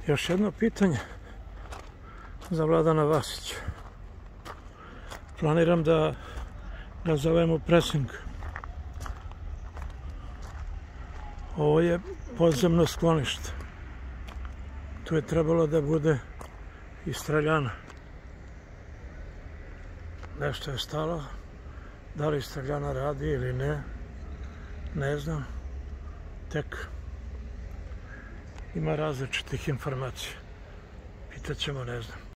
Još jedno pitanje za Vladana Vasića. Planiram da ga zovem u presing. Ovo je podzemno sklonište. Tu je trebalo da bude i streljana. Nešto je stalo. Da li streljana radi ili ne, ne znam. Tek ima različitih informacija. Pitaćemo, ne znam.